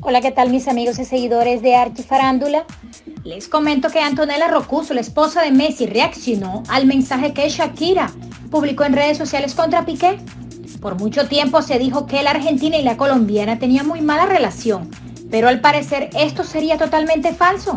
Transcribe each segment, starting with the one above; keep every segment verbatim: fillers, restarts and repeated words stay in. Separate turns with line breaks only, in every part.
Hola, ¿qué tal mis amigos y seguidores de Archifarándula? Les comento que Antonella Roccuzzo, la esposa de Messi, reaccionó al mensaje que Shakira publicó en redes sociales contra Piqué. Por mucho tiempo se dijo que la argentina y la colombiana tenían muy mala relación, pero al parecer esto sería totalmente falso.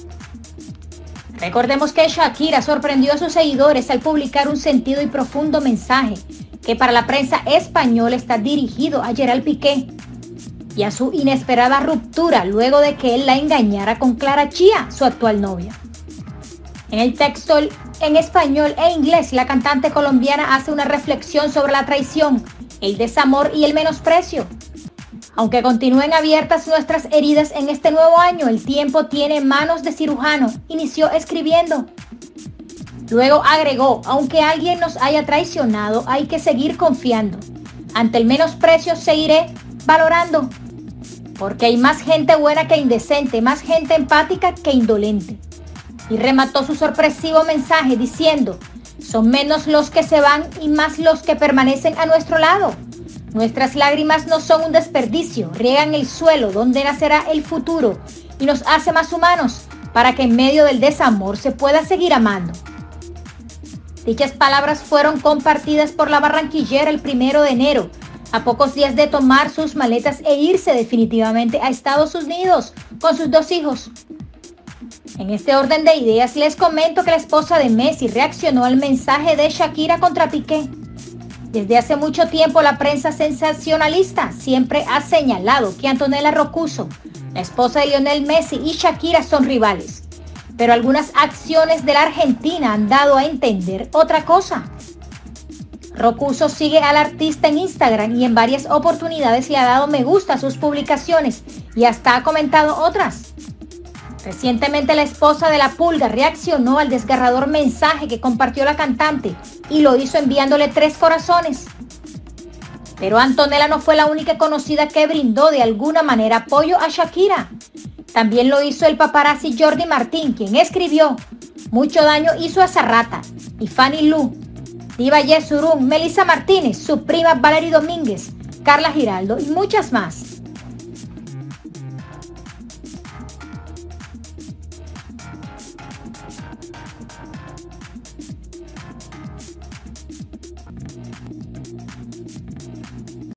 Recordemos que Shakira sorprendió a sus seguidores al publicar un sentido y profundo mensaje que para la prensa española está dirigido a Gerard Piqué y a su inesperada ruptura luego de que él la engañara con Clara Chía, su actual novia. En el texto en español e inglés, la cantante colombiana hace una reflexión sobre la traición, el desamor y el menosprecio. Aunque continúen abiertas nuestras heridas en este nuevo año, el tiempo tiene manos de cirujano, inició escribiendo. Luego agregó, aunque alguien nos haya traicionado, hay que seguir confiando. Ante el menosprecio seguiré valorando, porque hay más gente buena que indecente, más gente empática que indolente. Y remató su sorpresivo mensaje diciendo, son menos los que se van y más los que permanecen a nuestro lado. Nuestras lágrimas no son un desperdicio, riegan el suelo donde nacerá el futuro y nos hace más humanos para que en medio del desamor se pueda seguir amando. Dichas palabras fueron compartidas por la barranquillera el primero de enero, a pocos días de tomar sus maletas e irse definitivamente a Estados Unidos con sus dos hijos. En este orden de ideas les comento que la esposa de Messi reaccionó al mensaje de Shakira contra Piqué. Desde hace mucho tiempo la prensa sensacionalista siempre ha señalado que Antonella Roccuzzo, la esposa de Lionel Messi, y Shakira son rivales. Pero algunas acciones de la Argentina han dado a entender otra cosa. Roccuzzo sigue al artista en Instagram y en varias oportunidades le ha dado me gusta a sus publicaciones y hasta ha comentado otras. Recientemente la esposa de la Pulga reaccionó al desgarrador mensaje que compartió la cantante y lo hizo enviándole tres corazones. Pero Antonella no fue la única conocida que brindó de alguna manera apoyo a Shakira. También lo hizo el paparazzi Jordi Martín, quien escribió, mucho daño hizo a esa rata, y Fanny Lu, Diva Yesurún, Melissa Martínez, su prima Valery Domínguez, Carla Giraldo y muchas más.